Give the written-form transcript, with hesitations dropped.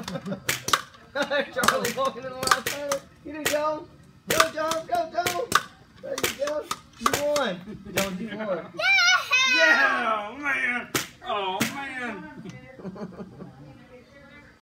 Charlie walking in the last time. You did go. Go, Jones. Go, Jones. There you go. You won. Jones, you won. Yeah, man. Oh, man.